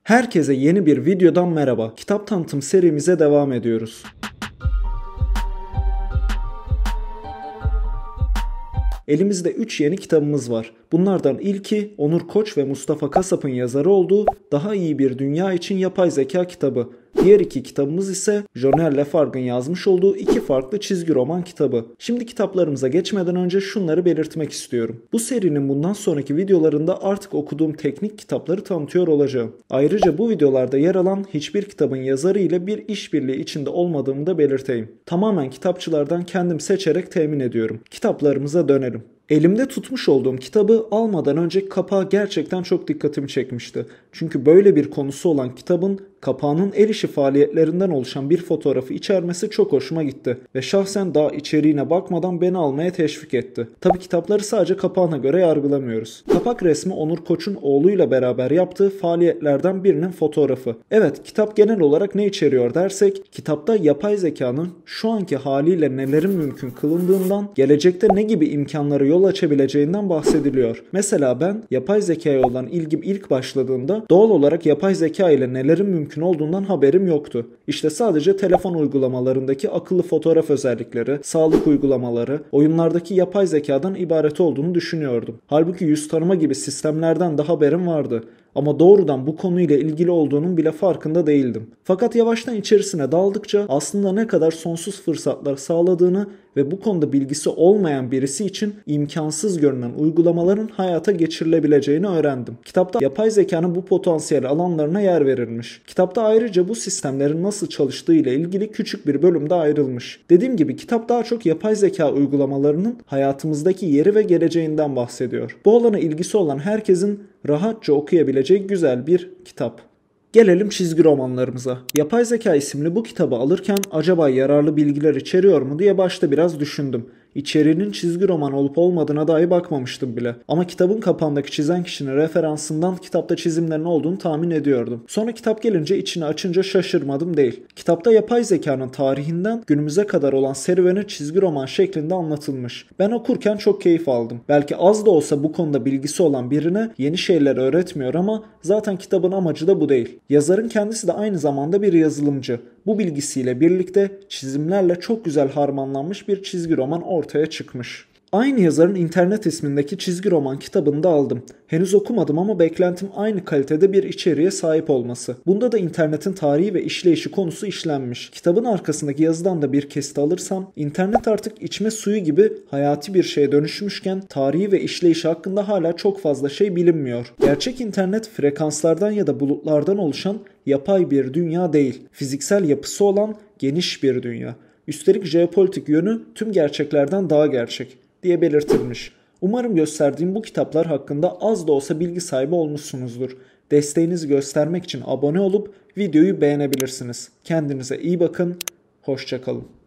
Herkese yeni bir videodan merhaba. Kitap tanıtım serimize devam ediyoruz. Elimizde 3 yeni kitabımız var. Bunlardan ilki Onur Koç ve Mustafa Kasap'ın yazarı olduğu Daha İyi Bir Dünya için Yapay Zeka kitabı. Diğer iki kitabımız ise Joner Lafargue'ın yazmış olduğu iki farklı çizgi roman kitabı. Şimdi kitaplarımıza geçmeden önce şunları belirtmek istiyorum. Bu serinin bundan sonraki videolarında artık okuduğum teknik kitapları tanıtıyor olacağım. Ayrıca bu videolarda yer alan hiçbir kitabın yazarı ile bir işbirliği içinde olmadığımı da belirteyim. Tamamen kitapçılardan kendim seçerek temin ediyorum. Kitaplarımıza dönelim. Elimde tutmuş olduğum kitabı almadan önce kapağı gerçekten çok dikkatimi çekmişti. Çünkü böyle bir konusu olan kitabın kapağının el işi faaliyetlerinden oluşan bir fotoğrafı içermesi çok hoşuma gitti ve şahsen daha içeriğine bakmadan beni almaya teşvik etti. Tabi kitapları sadece kapağına göre yargılamıyoruz. Kapak resmi Onur Koç'un oğluyla beraber yaptığı faaliyetlerden birinin fotoğrafı. Evet, kitap genel olarak ne içeriyor dersek, kitapta yapay zekanın şu anki haliyle nelerin mümkün kılındığından, gelecekte ne gibi imkanlara yol açabileceğinden bahsediliyor. Mesela ben yapay zekaya olan ilgim ilk başladığında doğal olarak yapay zeka ile nelerin mümkün olduğundan haberim yoktu. İşte sadece telefon uygulamalarındaki akıllı fotoğraf özellikleri, sağlık uygulamaları, oyunlardaki yapay zekadan ibaret olduğunu düşünüyordum. Halbuki yüz tanıma gibi sistemlerden de haberim vardı. Ama doğrudan bu konuyla ilgili olduğunun bile farkında değildim. Fakat yavaştan içerisine daldıkça aslında ne kadar sonsuz fırsatlar sağladığını ve bu konuda bilgisi olmayan birisi için imkansız görünen uygulamaların hayata geçirilebileceğini öğrendim. Kitapta yapay zekanın bu potansiyel alanlarına yer verilmiş. Kitapta ayrıca bu sistemlerin nasıl çalıştığı ile ilgili küçük bir bölüm de ayrılmış. Dediğim gibi kitap daha çok yapay zeka uygulamalarının hayatımızdaki yeri ve geleceğinden bahsediyor. Bu alana ilgisi olan herkesin rahatça okuyabileceği güzel bir kitap. Gelelim çizgi romanlarımıza. Yapay Zeka isimli bu kitabı alırken acaba yararlı bilgiler içeriyor mu diye başta biraz düşündüm. İçeriğinin çizgi roman olup olmadığına dahi bakmamıştım bile. Ama kitabın kapağındaki çizen kişinin referansından kitapta çizimlerin olduğunu tahmin ediyordum. Sonra kitap gelince içini açınca şaşırmadım değil. Kitapta yapay zekanın tarihinden günümüze kadar olan serüveni çizgi roman şeklinde anlatılmış. Ben okurken çok keyif aldım. Belki az da olsa bu konuda bilgisi olan birine yeni şeyler öğretmiyor ama zaten kitabın amacı da bu değil. Yazarın kendisi de aynı zamanda bir yazılımcı. Bu bilgisiyle birlikte çizimlerle çok güzel harmanlanmış bir çizgi roman ortaya çıkmış. Aynı yazarın İnternet ismindeki çizgi roman kitabını da aldım. Henüz okumadım ama beklentim aynı kalitede bir içeriğe sahip olması. Bunda da internetin tarihi ve işleyişi konusu işlenmiş. Kitabın arkasındaki yazıdan da bir kesit alırsam, internet artık içme suyu gibi hayati bir şeye dönüşmüşken tarihi ve işleyişi hakkında hala çok fazla şey bilinmiyor. Gerçek internet frekanslardan ya da bulutlardan oluşan yapay bir dünya değil. Fiziksel yapısı olan geniş bir dünya. Üstelik jeopolitik yönü tüm gerçeklerden daha gerçek diye belirtilmiş. Umarım gösterdiğim bu kitaplar hakkında az da olsa bilgi sahibi olmuşsunuzdur. Desteğinizi göstermek için abone olup videoyu beğenebilirsiniz. Kendinize iyi bakın, hoşça kalın.